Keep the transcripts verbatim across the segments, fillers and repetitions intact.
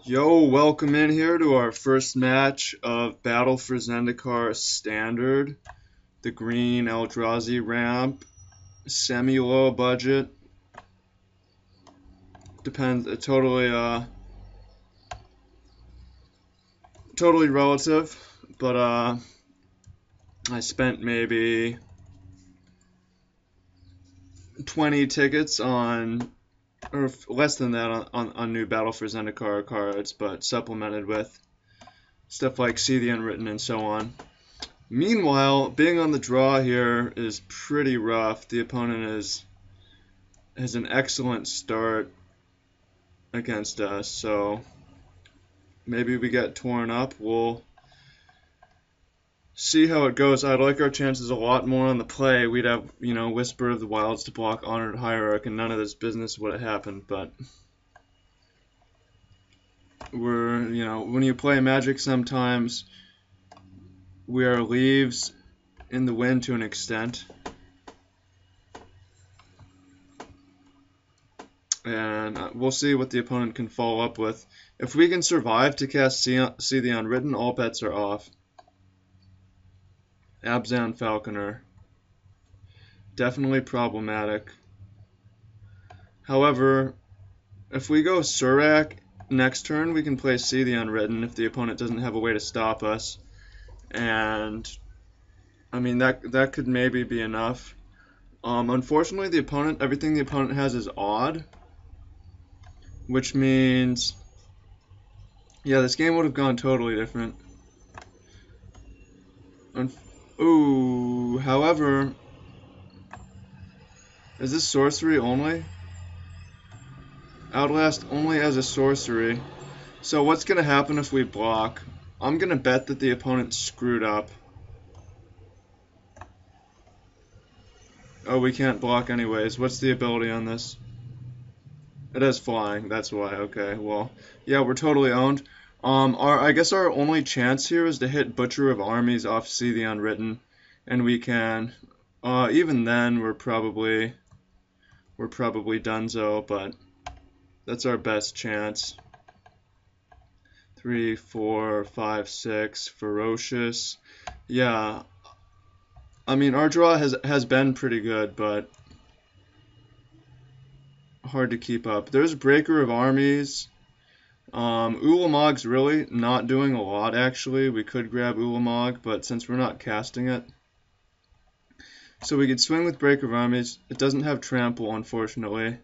Yo, welcome in here to our first match of Battle for Zendikar Standard. The green Eldrazi ramp, semi-low budget. Depends, uh, totally, uh, totally relative. But uh, I spent maybe twenty tickets on, or less than that, on, on, on new Battle for Zendikar cards, but supplemented with stuff like See the Unwritten and so on. Meanwhile, being on the draw here is pretty rough. The opponent is has an excellent start against us, so maybe we get torn up. We'll see how it goes. I'd like our chances a lot more on the play. We'd have, you know, Whisper of the Wilds to block Honored Hierarch, and none of this business would have happened, but we're, you know, when you play Magic sometimes, we are leaves in the wind to an extent. And we'll see what the opponent can follow up with. If we can survive to cast See, see the Unwritten, all bets are off. Abzan Falconer. Definitely problematic. However, if we go Surak next turn, we can play See the Unwritten if the opponent doesn't have a way to stop us. And, I mean, that, that could maybe be enough. Um, unfortunately, the opponent, everything the opponent has is odd. Which means, yeah, this game would have gone totally different. Unf Ooh, however, is this sorcery only? Outlast only as a sorcery. So what's going to happen if we block? I'm going to bet that the opponent screwed up. Oh, we can't block anyways. What's the ability on this? It has flying, that's why. Okay, well, yeah, we're totally owned. Um, our I guess our only chance here is to hit Butcher of Armies off See the Unwritten, and we can. Uh, even then, we're probably we're probably donezo, but that's our best chance. Three, four, five, six, ferocious. Yeah, I mean our draw has has been pretty good, but hard to keep up. There's Breaker of Armies. Um, Ulamog's really not doing a lot, actually. We could grab Ulamog, but since we're not casting it. So we could swing with Breaker of Armies. It doesn't have Trample, unfortunately.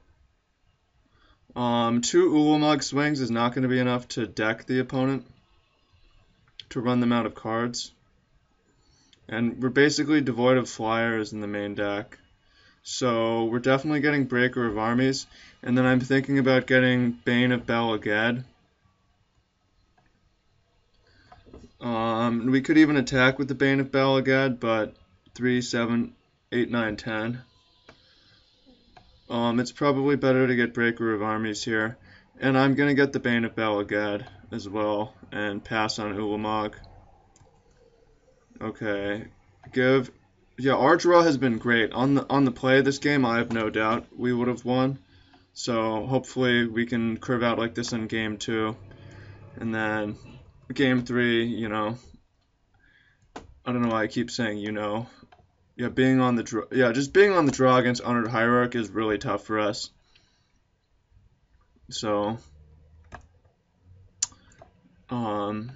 Um, two Ulamog swings is not going to be enough to deck the opponent, to run them out of cards. And we're basically devoid of flyers in the main deck. So we're definitely getting Breaker of Armies. And then I'm thinking about getting Bane of Balagad. Um, we could even attack with the Bane of Balagad, but three, seven, eight, nine, ten. Um, it's probably better to get Breaker of Armies here. And I'm going to get the Bane of Balagad as well, and pass on Ulamog. Okay, give... Yeah, our draw has been great. On the, on the play of this game, I have no doubt we would have won. So hopefully we can curve out like this in game two. And then game three, you know, I don't know why I keep saying you know. Yeah, being on the draw, yeah, just being on the draw against Honored Hierarch is really tough for us. So, um,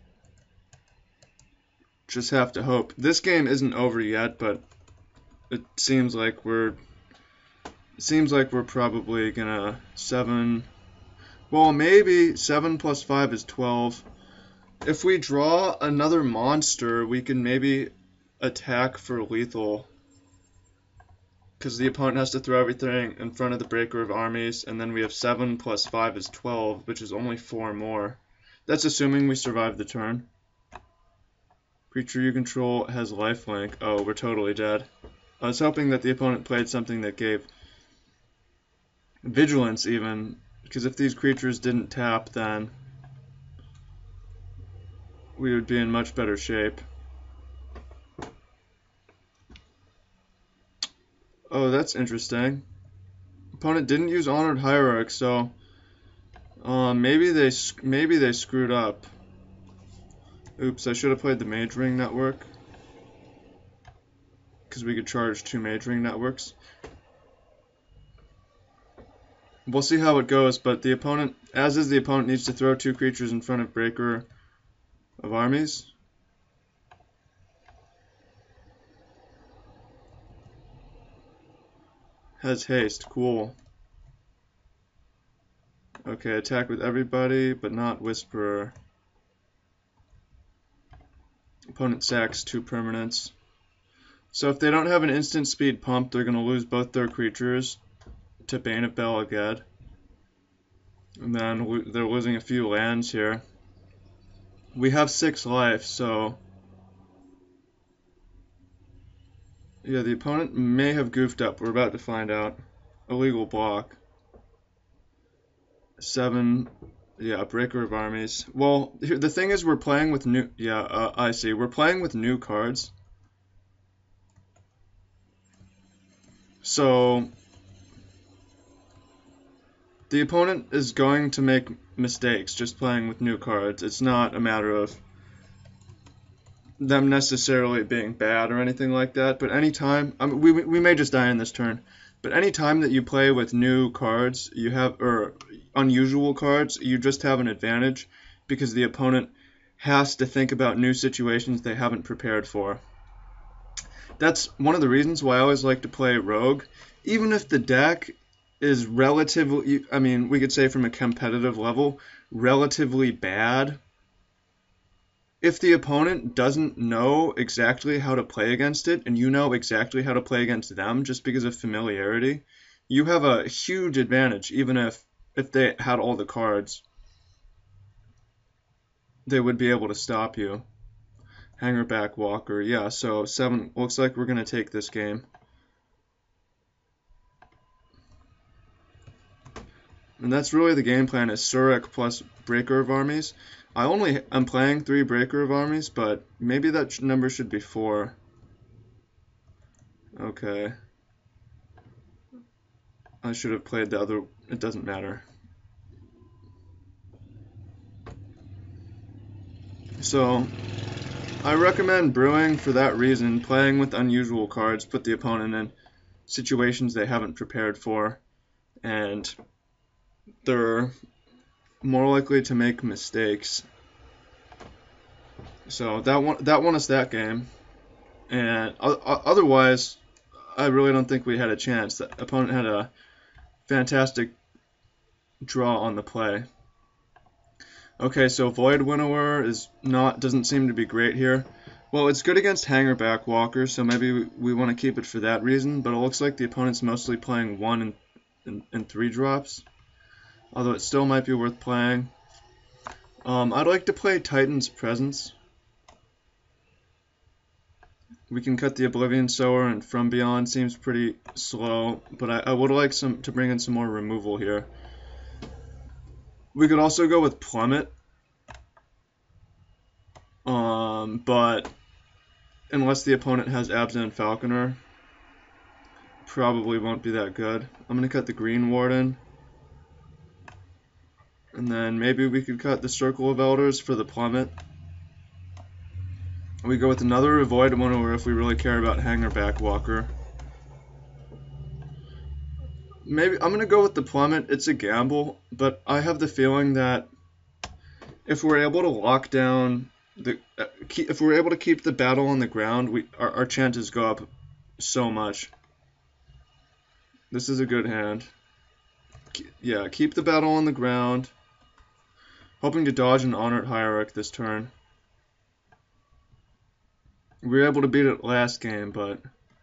just have to hope. This game isn't over yet, but it seems like we're, it seems like we're probably gonna seven. Well, maybe seven plus five is twelve. If we draw another monster, we can maybe attack for lethal. Because the opponent has to throw everything in front of the Breaker of Armies, and then we have seven plus five is twelve, which is only four more. That's assuming we survive the turn. Creature you control has lifelink. Oh, we're totally dead. I was hoping that the opponent played something that gave vigilance even, because if these creatures didn't tap, then we would be in much better shape. Oh, that's interesting. Opponent didn't use Honored Hierarch, so Um, maybe they maybe they screwed up. Oops, I should have played the Mage Ring network, because we could charge two Mage Ring networks. We'll see how it goes, but the opponent, as is the opponent, needs to throw two creatures in front of Breaker of Armies. Has haste, cool. Okay, attack with everybody, but not Whisperer. Opponent sacks two permanents. So if they don't have an instant speed pump, they're going to lose both their creatures to Bane of Belaged. And then lo they're losing a few lands here. We have six life, so... yeah, the opponent may have goofed up. We're about to find out. Illegal block. Seven... yeah, Breaker of Armies. Well, the thing is we're playing with new... yeah, uh, I see. We're playing with new cards. So... the opponent is going to make mistakes just playing with new cards. It's not a matter of them necessarily being bad or anything like that, but anytime, I mean, we, we may just die in this turn, but anytime that you play with new cards, you have, or unusual cards, you just have an advantage because the opponent has to think about new situations they haven't prepared for. That's one of the reasons why I always like to play Rogue, even if the deck is relatively, I mean, we could say from a competitive level, relatively bad. If the opponent doesn't know exactly how to play against it, and you know exactly how to play against them just because of familiarity, you have a huge advantage, even if, if they had all the cards. They would be able to stop you. Hangerback Walker, yeah, so seven, looks like we're going to take this game. And that's really the game plan, is Surek plus Breaker of Armies. I only am playing three Breaker of Armies, but maybe that number should be four. Okay. I should have played the other, it doesn't matter. So, I recommend brewing for that reason. Playing with unusual cards put the opponent in situations they haven't prepared for, and they're more likely to make mistakes. So that won, that won us that game, and otherwise, I really don't think we had a chance. The opponent had a fantastic draw on the play. Okay, so Void Winnower is not doesn't seem to be great here. Well, it's good against Hangerback Walker, so maybe we, we want to keep it for that reason. But it looks like the opponent's mostly playing one and, and, and three drops, although it still might be worth playing. Um, I'd like to play Titan's Presence. We can cut the Oblivion Sower, and From Beyond seems pretty slow, but I, I would like some to bring in some more removal here. We could also go with Plummet, um, but unless the opponent has Absent Falconer, probably won't be that good. I'm going to cut the Green Warden, and then maybe we could cut the Circle of Elders for the Plummet. We go with another Void Winnower if we really care about Hangerback Walker. Maybe I'm gonna go with the Plummet. It's a gamble, but I have the feeling that if we're able to lock down the, uh, keep, if we're able to keep the battle on the ground, we our, our chances go up so much. This is a good hand. Yeah, keep the battle on the ground. Hoping to dodge an Honored Hierarch this turn. We were able to beat it last game, but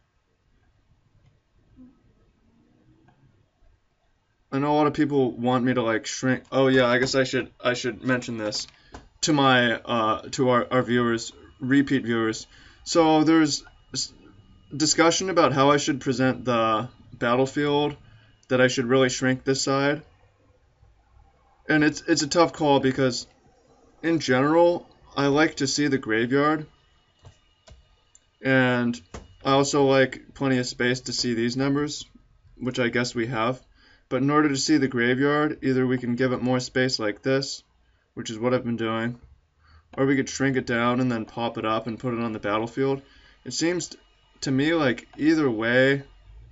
I know a lot of people want me to like shrink. Oh yeah, I guess I should I should mention this to my uh, to our, our viewers, repeat viewers. So there's discussion about how I should present the battlefield, that I should really shrink this side, and it's it's a tough call because in general I like to see the graveyard. And I also like plenty of space to see these numbers, which I guess we have. But in order to see the graveyard, either we can give it more space like this, which is what I've been doing, or we could shrink it down and then pop it up and put it on the battlefield. It seems to me like either way.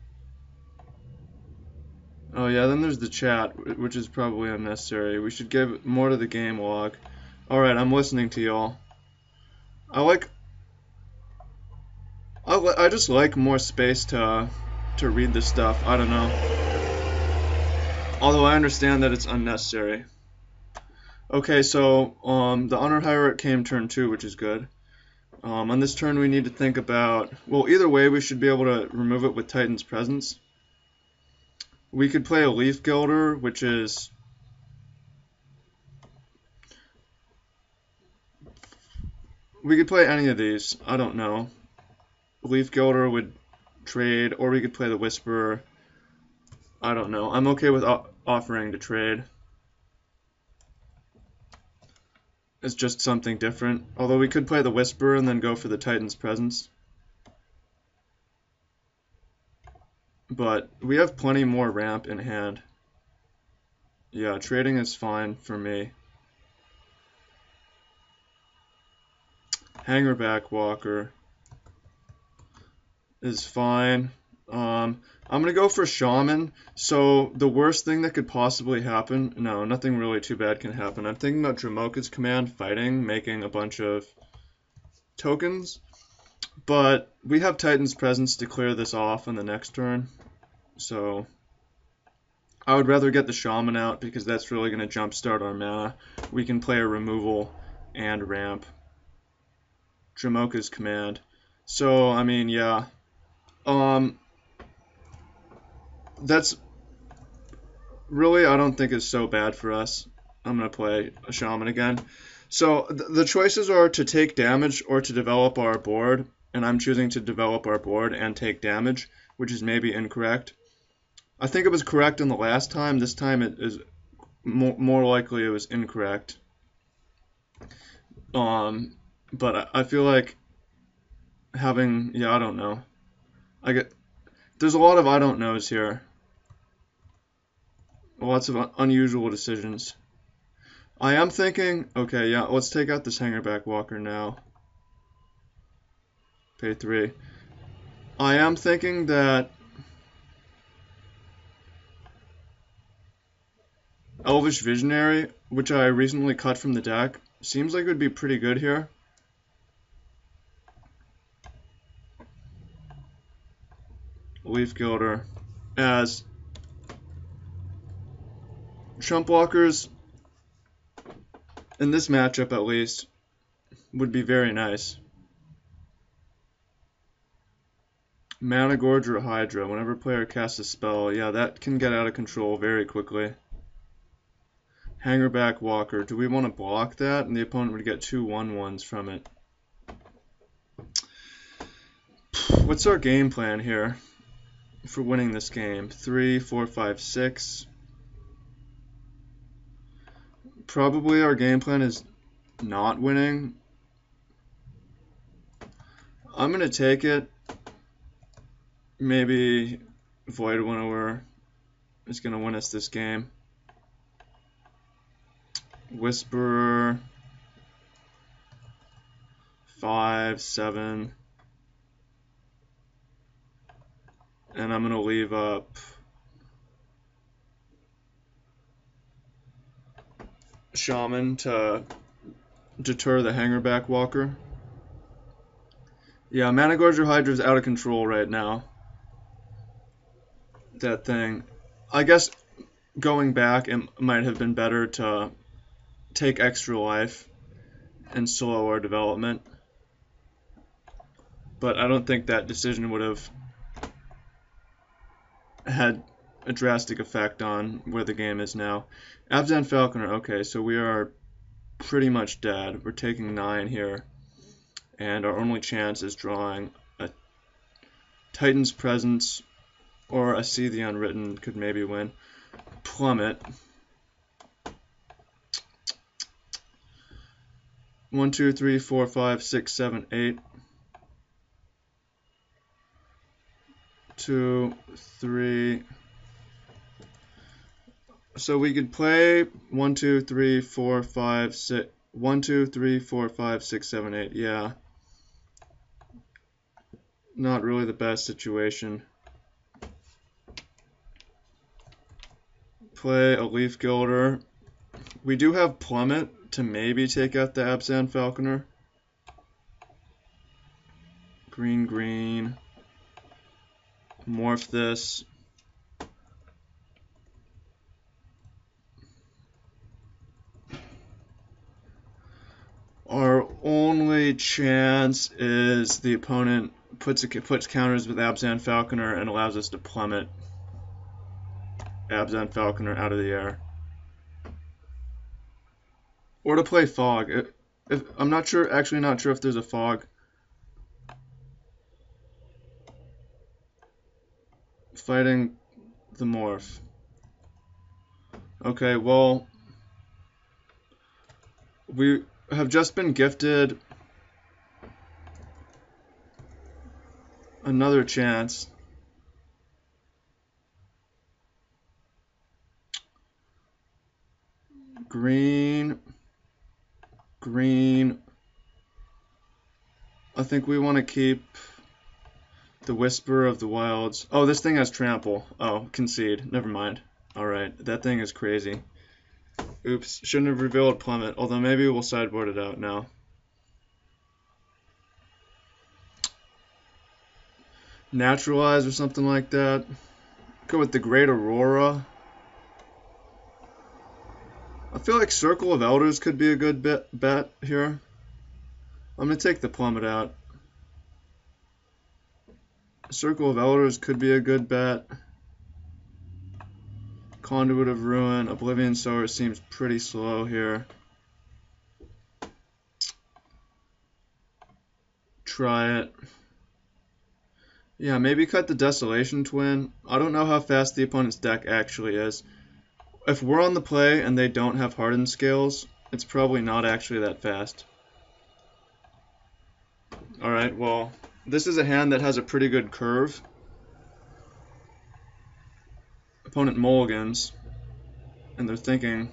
Oh yeah, then there's the chat, which is probably unnecessary. We should give more to the game log. Alright, I'm listening to y'all. I like... I, li I just like more space to, to read this stuff. I don't know. Although I understand that it's unnecessary. Okay, so um, the Honor Hierarch came turn two, which is good. Um, on this turn we need to think about... Well, either way we should be able to remove it with Titan's Presence. We could play a Leaf Gilder, which is... We could play any of these. I don't know. Leaf Gilder would trade, or we could play the Whisperer. I don't know. I'm okay with offering to trade. It's just something different. Although we could play the Whisperer and then go for the Titan's Presence. But we have plenty more ramp in hand. Yeah, trading is fine for me. Hangerback Walker is fine. Um, I'm going to go for Shaman. So the worst thing that could possibly happen, no, nothing really too bad can happen. I'm thinking about Dromoka's command fighting, making a bunch of tokens. But we have Titan's Presence to clear this off on the next turn. So I would rather get the Shaman out because that's really going to jumpstart our mana. We can play a removal and ramp. Dromoka's command. So, I mean, yeah. Um... That's really, I don't think is so bad for us. I'm going to play a Shaman again. So th the choices are to take damage or to develop our board, and I'm choosing to develop our board and take damage, which is maybe incorrect. I think it was correct in the last time. This time it is more, more likely it was incorrect. Um, but I, I feel like having, yeah, I don't know. I get, there's a lot of I don't knows here. Lots of un unusual decisions. I am thinking, okay, yeah, let's take out this Hangerback Walker now. Pay three. I am thinking that Elvish Visionary, which I recently cut from the deck, seems like it would be pretty good here. Leaf Gilder. As Trump blockers, in this matchup at least, would be very nice. Mana Gorge or Hydra, whenever a player casts a spell, yeah, that can get out of control very quickly. Hangerback Walker, do we want to block that? And the opponent would get two one ones from it. What's our game plan here for winning this game? Three, four, five, six. Probably our game plan is not winning. I'm going to take it. Maybe Void Winnower is going to win us this game. Whisperer. Five, seven. And I'm going to leave up Shaman to deter the Hangerback Walker. Yeah, Mana Gorge or Hydra is out of control right now. That thing. I guess going back, it might have been better to take extra life and slow our development. But I don't think that decision would have had a drastic effect on where the game is now. Abzan Falconer, okay, so we are pretty much dead. We're taking nine here. And our only chance is drawing a Titan's Presence or a See the Unwritten could maybe win. Plummet. One, two, three, four, five, six, seven, eight. Two, three, So we could play one, two, three, four, five, six. One, two, three, four, five, six, seven, eight. Yeah. Not really the best situation. Play a Leaf Gilder. We do have Plummet to maybe take out the Abzan Falconer. Green, green. Morph this. Our only chance is the opponent puts a, puts counters with Abzan Falconer and allows us to plummet Abzan Falconer out of the air. Or to play Fog. If, if, I'm not sure, actually not sure if there's a Fog. Fighting the Morph. Okay, well, we have just been gifted another chance. Green, green. I think we want to keep the Whisper of the Wilds. Oh, this thing has Trample. Oh, concede. Never mind. Alright, that thing is crazy. Oops, shouldn't have revealed Plummet, although maybe we'll sideboard it out now. Naturalize or something like that. Go with the Great Aurora. I feel like Circle of Elders could be a good bet, bet here. I'm going to take the Plummet out. Circle of Elders could be a good bet. Conduit of Ruin. Oblivion Sower seems pretty slow here. Try it. Yeah, maybe cut the Desolation Twin. I don't know how fast the opponent's deck actually is. If we're on the play and they don't have Hardened Scales, it's probably not actually that fast. Alright, well, this is a hand that has a pretty good curve. Opponent mulligans, and they're thinking.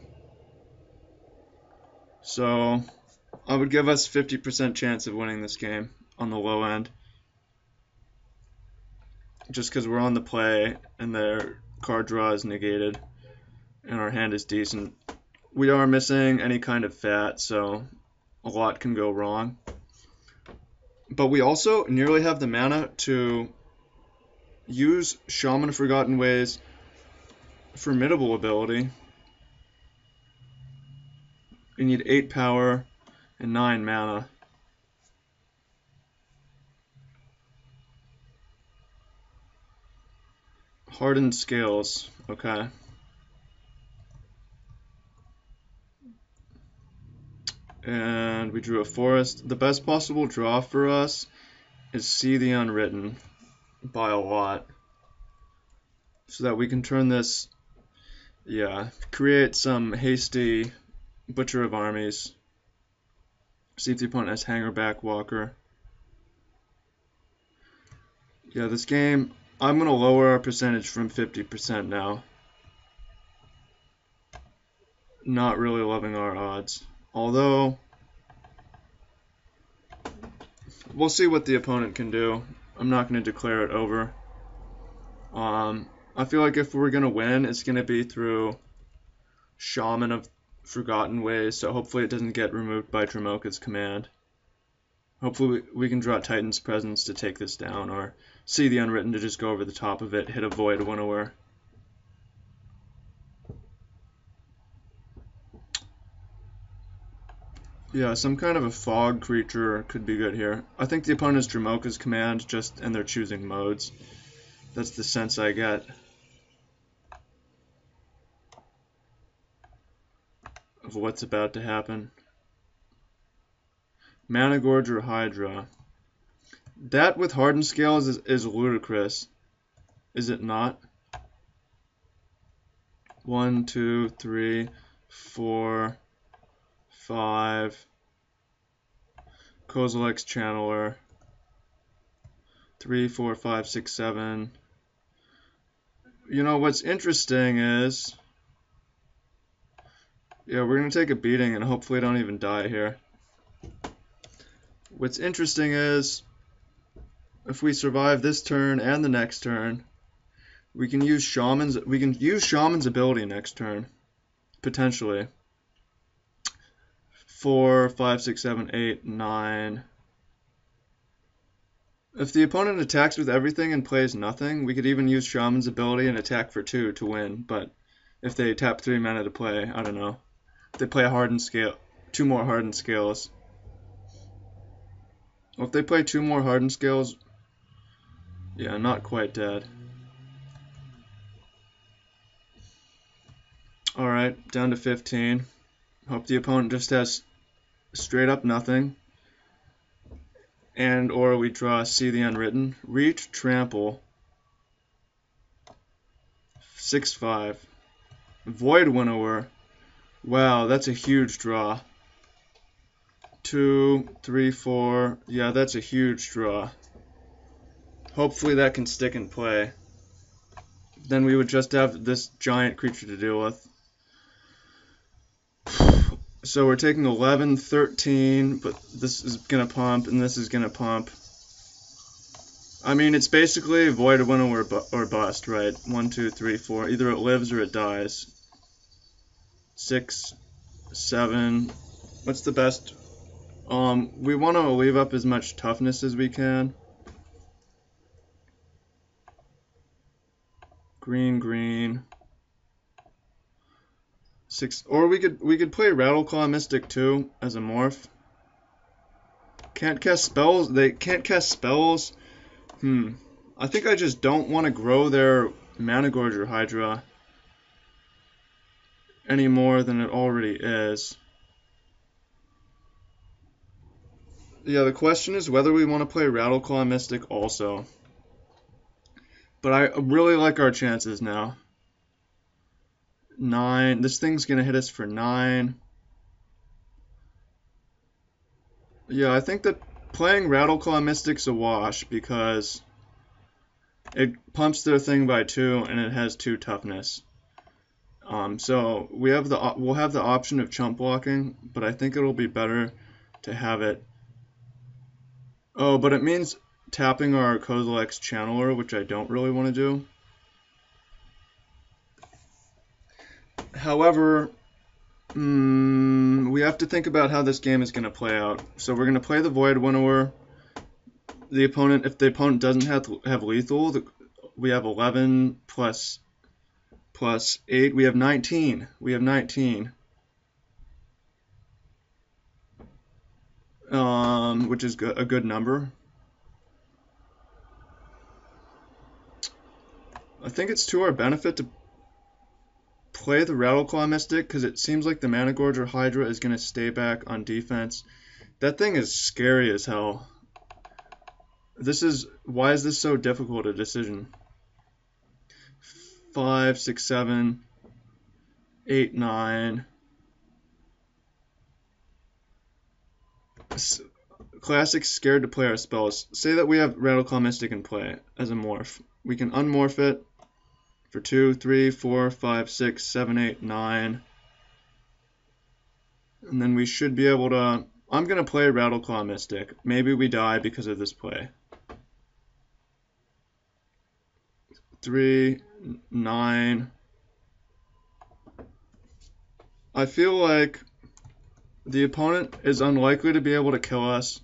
So, I would give us fifty percent chance of winning this game on the low end. Just because we're on the play and their card draw is negated and our hand is decent. We are missing any kind of fat, so a lot can go wrong. But we also nearly have the mana to use Shaman of Forgotten Ways' formidable ability. We need eight power and nine mana. Hardened Scales, okay. And we drew a forest. The best possible draw for us is See the Unwritten by a lot. So that we can turn this, yeah, create some hasty Butcher of Armies. See if the opponent has Hangerback Walker. Yeah, this game, I'm going to lower our percentage from fifty percent now. Not really loving our odds. Although, we'll see what the opponent can do. I'm not going to declare it over. Um, I feel like if we're going to win, it's going to be through Shaman of Forgotten Ways, so hopefully it doesn't get removed by Dromoka's command. Hopefully we can draw Titan's Presence to take this down, or See the Unwritten to just go over the top of it, hit a Void Winnower. Yeah, some kind of a fog creature could be good here. I think the opponent is Dromoka's command, just and they're choosing modes. That's the sense I get. Of what's about to happen. Mana Gorge or Hydra. That with Hardened Scales is, is ludicrous. Is it not? One, two, three, four, five. Kozilek's Channeler. Three, four, five, six, seven. You know, what's interesting is Yeah, we're gonna take a beating and hopefully don't even die here. What's interesting is, if we survive this turn and the next turn, we can use Shaman's we can use Shaman's ability next turn. Potentially. Four, five, six, seven, eight, nine. If the opponent attacks with everything and plays nothing, we could even use Shaman's ability and attack for two to win, but if they tap three mana to play, I don't know. If they play a hardened scale, two more hardened scales. Well, if they play two more hardened scales, yeah, not quite dead. Alright, down to fifteen. Hope the opponent just has straight up nothing. And or we draw See the Unwritten. Reach, Trample. six five. Void Winnower. Wow, that's a huge draw. Two, three, four. Yeah, that's a huge draw. Hopefully that can stick and play. Then we would just have this giant creature to deal with. So we're taking eleven, thirteen, but this is going to pump, and this is going to pump. I mean, it's basically Void Winnower or, bu or bust, right? One, two, three, four. Either it lives or it dies. Six, seven. What's the best? Um, we want to leave up as much toughness as we can. Green, green. Six, or we could we could play Rattleclaw Mystic too as a morph. Can't cast spells. They can't cast spells. Hmm. I think I just don't want to grow their Managorger Hydra any more than it already is. Yeah, the question is whether we want to play Rattleclaw Mystic also. But I really like our chances now. Nine. This thing's gonna hit us for nine. Yeah, I think that playing Rattleclaw Mystic's a wash because it pumps their thing by two and it has two toughness. Um, so we have the we'll have the option of chump blocking, but I think it'll be better to have it. Oh, but it means tapping our Kozilek's Channeler, which I don't really want to do. However, mm, we have to think about how this game is going to play out. So we're going to play the Void Winnower. The opponent, if the opponent doesn't have have lethal, the, we have eleven plus plus eight. We have nineteen. We have nineteen. Um, which is go a good number. I think it's to our benefit to play the Rattleclaw Mystic because it seems like the Managorger Hydra is going to stay back on defense. That thing is scary as hell. This is why is this so difficult a decision? Five, six, seven, eight, nine. Classic's scared to play our spells. Say that we have Rattleclaw Mystic in play as a morph. We can unmorph it for two, three, four, five, six, seven, eight, nine. And then we should be able to... I'm going to play Rattleclaw Mystic. Maybe we die because of this play. Three, nine. I feel like the opponent is unlikely to be able to kill us.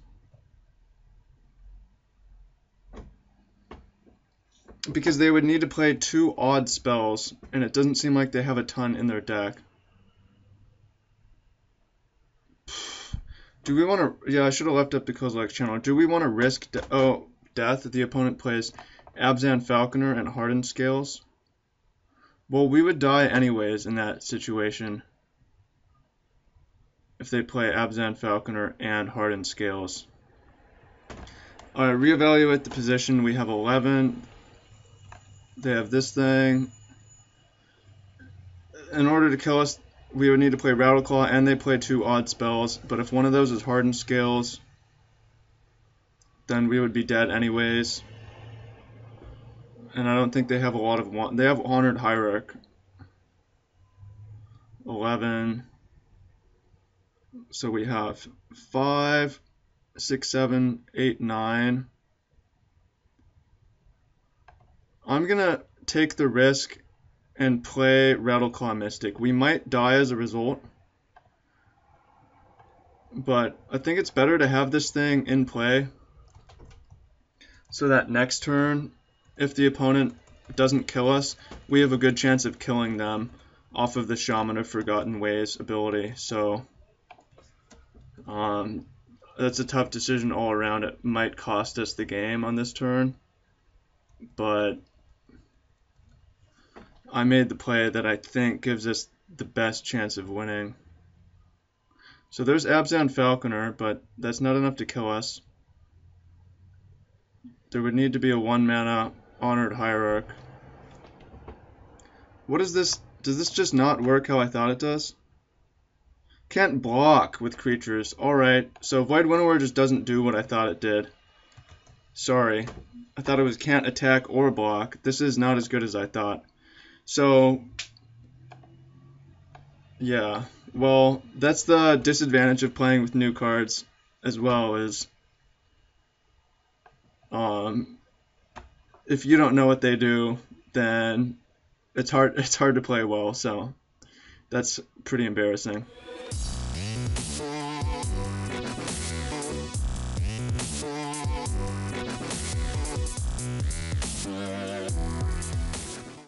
Because they would need to play two odd spells, and it doesn't seem like they have a ton in their deck. Do we want to... Yeah, I should have left up the Kozilek's Channel. Do we want to risk... De oh, death if the opponent plays Abzan Falconer and Hardened Scales? Well, we would die anyways in that situation. If they play Abzan Falconer and Hardened Scales. Alright, reevaluate the position. We have eleven. They have this thing. In order to kill us, we would need to play Rattleclaw, and they play two odd spells. But if one of those is Hardened Scales, then we would be dead anyways. And I don't think they have a lot of... They have Honored Hierarch. eleven. So we have five, six, seven, eight, nine. I'm gonna take the risk and play Rattleclaw Mystic. We might die as a result, but I think it's better to have this thing in play so that next turn, if the opponent doesn't kill us, we have a good chance of killing them off of the Shaman of Forgotten Ways ability. So um, that's a tough decision all around. It might cost us the game on this turn, but I made the play that I think gives us the best chance of winning. So there's Abzan Falconer, but that's not enough to kill us. There would need to be a one mana Honored Hierarch. What is this? Does this just not work how I thought it does? Can't block with creatures. Alright, so Void Winnower just doesn't do what I thought it did. Sorry. I thought it was can't attack or block. This is not as good as I thought. So, yeah. Well, that's the disadvantage of playing with new cards as well, is um, if you don't know what they do, then it's hard it's hard to play well, so that's pretty embarrassing.